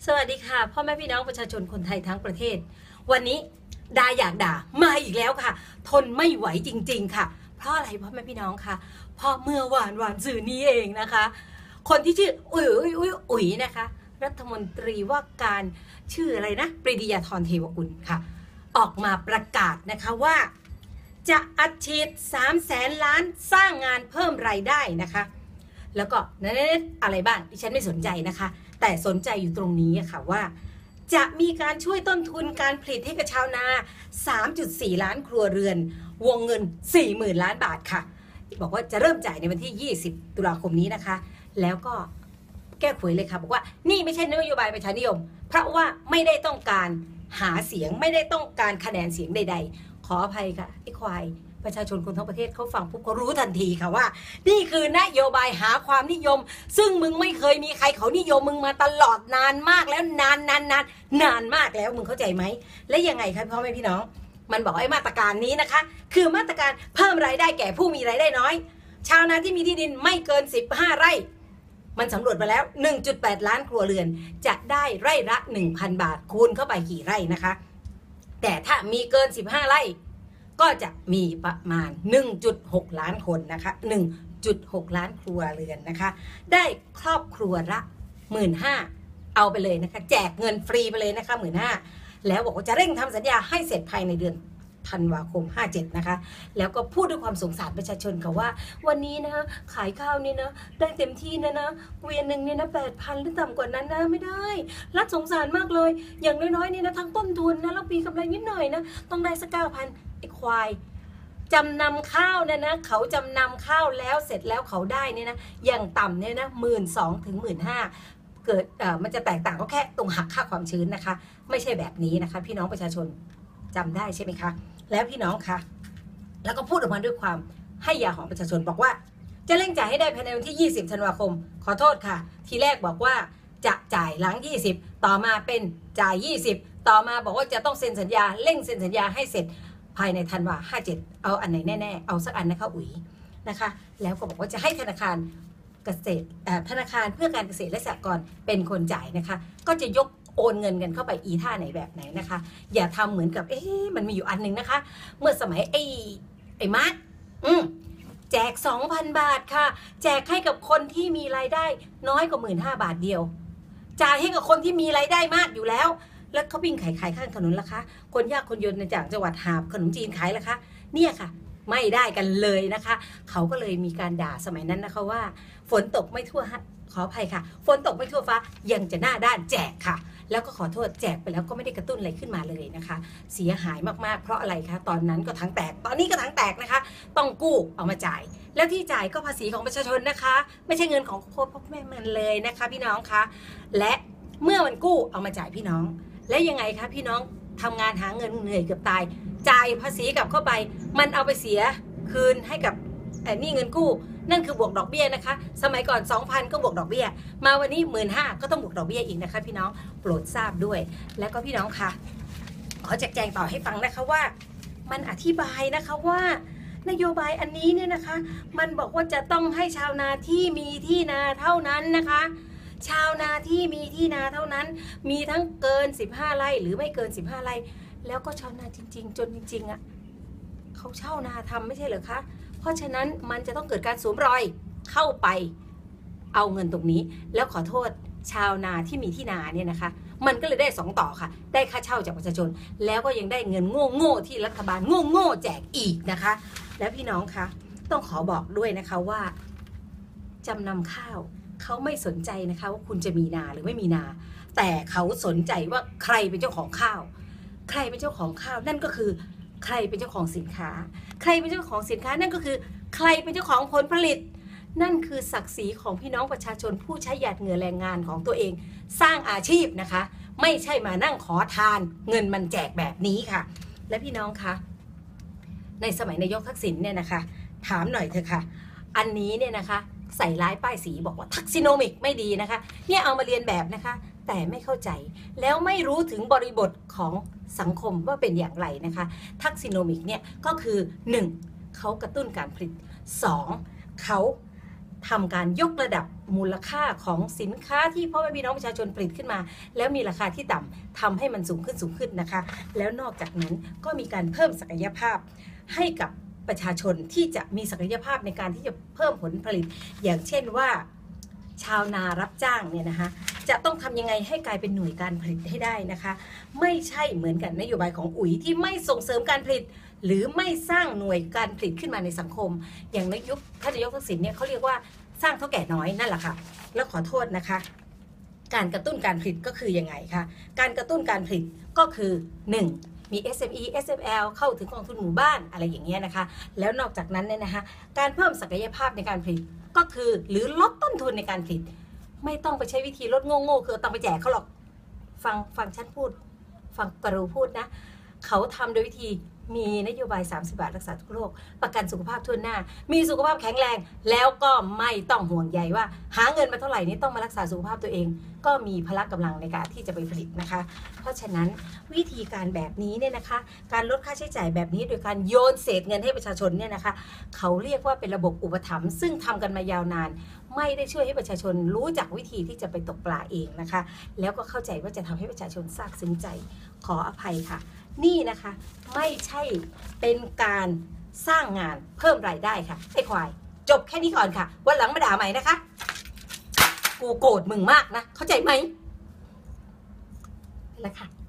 วัสดีค่ะพ่อแม่พี่น้องประชาชนคนไทยทั้งประเทศวันนี้ดาอยากด่ามาอีกแล้วค่ะทนไม่ไหวจริงๆค่ะเพราะอะไรพ่อแม่พี่น้องคะเพราะเมื่อวานสื่อนี้เองนะคะคนที่ชื่ออุ๋ยนะคะรัฐมนตรีว่าการชื่ออะไรนะปรีดียาธรเทวกุลค่ะออกมาประกาศนะคะว่าจะอัดฉีด300,000 ล้านสร้างงานเพิ่มรายได้นะคะแล้วก็อะไรบ้างดิฉันไม่สนใจนะคะแต่สนใจอยู่ตรงนี้ค่ะว่าจะมีการช่วยต้นทุนการผลิตให้กับชาวนา 3.4 ล้านครัวเรือนวงเงิน 40,000 ล้านบาทค่ะบอกว่าจะเริ่มจ่ายในวันที่20 ตุลาคมนี้นะคะแล้วก็แก้ขวยเลยค่ะบอกว่านี่ไม่ใช่นโยบายประชานิยมเพราะว่าไม่ได้ต้องการหาเสียงไม่ได้ต้องการคะแนนเสียงใดๆขออภัยค่ะไอ้ควายประชาชนคนทั้งประเทศเขาฟังปุ๊บเขารู้ทันทีค่ะว่านี่คือนโยบายหาความนิยมซึ่งมึงไม่เคยมีใครเขานิยมมึงมาตลอดนานมากแล้วนานมากแล้วมึงเข้าใจไหมและยังไงครับพ่อแม่พี่น้องมันบอกไอ้มาตรการนี้นะคะคือมาตรการเพิ่มรายได้แก่ผู้มีรายได้น้อยชาวนาที่มีที่ดินไม่เกิน15 ไร่มันสำรวจมาแล้ว 1.8 ล้านครัวเรือนจะได้ไร่ละ 1,000 บาทคูณเข้าไปกี่ไร่นะคะแต่ถ้ามีเกิน15 ไร่ก็จะมีประมาณ 1.6 ล้านคนนะคะ 1.6 ล้านครัวเรือนนะคะได้ครอบครัวละ 15,000 เอาไปเลยนะคะแจกเงินฟรีไปเลยนะคะ 15,000 แล้วบอกว่าจะเร่งทำสัญญาให้เสร็จภายในเดือนธันวาคม 57 นะคะแล้วก็พูดด้วยความสงสารประชาชนค่ะว่าวันนี้นะขายข้าวนี่นะได้เต็มที่นะเวียนหนึ่งเนี่ยนะ 8,000 หรือต่ำกว่านั้นนะไม่ได้รัฐสงสารมากเลยอย่างน้อยๆนี่นะทั้งต้นทุนนะแล้วปีกำไรนิดหน่อยนะต้องได้สัก 9,000 ไอ้ควายจำนำข้าวเนี่ยนะเขาจำนำข้าวแล้วเสร็จแล้วเขาได้เนี่ยนะอย่างต่ำเนี่ยนะ 12,000 ถึง 15,000 เกิดมันจะแตกต่างก็แค่ตรงหักค่าความชื้นนะคะไม่ใช่แบบนี้นะคะพี่น้องประชาชนจำได้ใช่ไหมคะแล้วพี่น้องคะแล้วก็พูดออกมาด้วยความให้ยาของประชาชนบอกว่าจะเร่งจ่ายให้ได้ภายในวันที่20 ธันวาคมขอโทษค่ะทีแรกบอกว่าจะจ่ายหลัง20ต่อมาเป็นจ่าย20ต่อมาบอกว่าจะต้องเซ็นสัญญาเร่งเซ็นสัญญาให้เสร็จภายในธันวา57เอาอันไหนแน่ๆเอาสักอันนะคะอุ๋ยนะคะแล้วก็บอกว่าจะให้ธนาคารเกษตรธนาคารเพื่อการเกษตรและสหกรณ์เป็นคนจ่ายนะคะก็จะยกโอนเงินกันเข้าไปอีท่าไหนแบบไหนนะคะอย่าทำเหมือนกับมันมีอยู่อันนึงนะคะเมื่อสมัยไอ้มาร์คแจก 2,000 บาทค่ะแจกให้กับคนที่มีรายได้น้อยกว่า 15,000 บาทเดียวจ่ายให้กับคนที่มีรายได้มากอยู่แล้วแล้วเขาวิ่งขายข้างถนนล่ะคะคนยากคนจนในจากจังหวัดหาบขนมจีนขายล่ะคะเนี่ยค่ะไม่ได้กันเลยนะคะเขาก็เลยมีการด่าสมัยนั้นนะคะว่าฝนตกไม่ทั่วขออภัยค่ะฝนตกไม่ทั่วฟ้ายังจะหน้าด้านแจกค่ะแล้วก็ขอโทษแจกไปแล้วก็ไม่ได้กระตุ้นอะไรขึ้นมาเลยนะคะเสียหายมากๆเพราะอะไรคะตอนนั้นก็ทั้งแตกตอนนี้ก็ทั้งแตกนะคะต้องกู้เอามาจ่ายแล้วที่จ่ายก็ภาษีของประชาชนนะคะไม่ใช่เงินของพ่อแม่มันเลยนะคะพี่น้องคะและเมื่อมันกู้เอามาจ่ายพี่น้องและยังไงคะพี่น้องทำงานหาเงินเหนื่อยเกือบตายจ่ายภาษีกลับเข้าไปมันเอาไปเสียคืนให้กับนี่เงินกู้นั่นคือบวกดอกเบี้ยนะคะสมัยก่อน 2,000 ก็บวกดอกเบี้ยมาวันนี้ 15,000 ก็ต้องบวกดอกเบี้ยอีกนะคะพี่น้องโปรดทราบด้วยแล้วก็พี่น้องคะขอแจงต่อให้ฟังนะคะว่ามันอธิบายนะคะว่านโยบายอันนี้เนี่ยนะคะมันบอกว่าจะต้องให้ชาวนาที่มีที่นาเท่านั้นนะคะชาวนาที่มีที่นาเท่านั้นมีทั้งเกิน15 ไร่หรือไม่เกิน15 ไร่แล้วก็ชาวนาจริงๆจนจริงๆอ่ะเขาเช่านาทำไม่ใช่เหรอคะเพราะฉะนั้นมันจะต้องเกิดการสวมรอยเข้าไปเอาเงินตรงนี้แล้วขอโทษชาวนาที่มีที่นาเนี่ยนะคะมันก็เลยได้2 ต่อค่ะได้ค่าเช่าจากประชาชนแล้วก็ยังได้เงินโง่ที่รัฐบาลโง่แจกอีกนะคะแล้วพี่น้องคะต้องขอบอกด้วยนะคะว่าจำนำข้าวเขาไม่สนใจนะคะว่าคุณจะมีนาหรือไม่มีนาแต่เขาสนใจว่าใครเป็นเจ้าของข้าวใครเป็นเจ้าของข้าวนั่นก็คือใครเป็นเจ้าของสินค้าใครเป็นเจ้าของสินค้านั่นก็คือใครเป็นเจ้าของผลผลิตนั่นคือศักดิ์ศรีของพี่น้องประชาชนผู้ใช้หยาดเหงื่อแรงงานของตัวเองสร้างอาชีพนะคะไม่ใช่มานั่งขอทานเงินมันแจกแบบนี้ค่ะและพี่น้องคะในสมัยนายกทักษิณเนี่ยนะคะถามหน่อยเถอะค่ะอันนี้เนี่ยนะคะใส่ร้ายป้ายสีบอกว่าทักซิโนมิกไม่ดีนะคะเนี่ยเอามาเรียนแบบนะคะแต่ไม่เข้าใจแล้วไม่รู้ถึงบริบทของสังคมว่าเป็นอย่างไรนะคะทักซิโนมิกเนี่ยก็คือ1เขากระตุ้นการผลิต2เขาทำการยกระดับมูลค่าของสินค้าที่พ่อแม่พี่น้องประชาชนผลิตขึ้นมาแล้วมีราคาที่ต่ำทำให้มันสูงขึ้นนะคะแล้วนอกจากนั้นก็มีการเพิ่มศักยภาพให้กับประชาชนที่จะมีศักยภาพในการที่จะเพิ่มผลผลิตอย่างเช่นว่าชาวนารับจ้างเนี่ยนะคะจะต้องทำยังไงให้กลายเป็นหน่วยการผลิตให้ได้นะคะไม่ใช่เหมือนกันนโยบายของอุ๋ยที่ไม่ส่งเสริมการผลิตหรือไม่สร้างหน่วยการผลิตขึ้นมาในสังคมอย่างในยุคท่านนายกทักษิณเนี่ยเขาเรียกว่าสร้างเท่าแก่น้อยนั่นแหละค่ะแล้วขอโทษนะคะการกระตุ้นการผลิตก็คือยังไงคะการกระตุ้นการผลิตก็คือ 1. มี SME SML เข้าถึงกองทุนหมู่บ้านอะไรอย่างเงี้ยนะคะแล้วนอกจากนั้นเนี่ยนะคะการเพิ่มศักยภาพในการผลิตก็คือหรือลดต้นทุนในการผลิตไม่ต้องไปใช้วิธีลดโง่ๆคือต้องไปแจกเขาหรอกฟังฉันพูดฟังกรูพูดนะเขาทำโดยวิธีมีนโยบาย30 บาทรักษาทุกโรคประกันสุขภาพทั่วหน้ามีสุขภาพแข็งแรงแล้วก็ไม่ต้องห่วงใยว่าหาเงินมาเท่าไหร่นี้ต้องมารักษาสุขภาพตัวเองก็มีพละกำลังในการที่จะไปผลิตนะคะเพราะฉะนั้นวิธีการแบบนี้เนี่ยนะคะการลดค่าใช้จ่ายแบบนี้โดยการโยนเศษเงินให้ประชาชนเนี่ยนะคะเขาเรียกว่าเป็นระบบอุปถัมภ์ซึ่งทำกันมายาวนานไม่ได้ช่วยให้ประชาชนรู้จักวิธีที่จะไปตกปลาเองนะคะแล้วก็เข้าใจว่าจะทำให้ประชาชนซาบซึ้งใจขออภัยค่ะนี่นะคะไม่ใช่เป็นการสร้างงานเพิ่มรายได้ค่ะไอ้ควายจบแค่นี้ก่อนค่ะวันหลังมาด่าใหม่นะคะกูโกรธมึงมากนะเข้าใจไหมแล้วค่ะ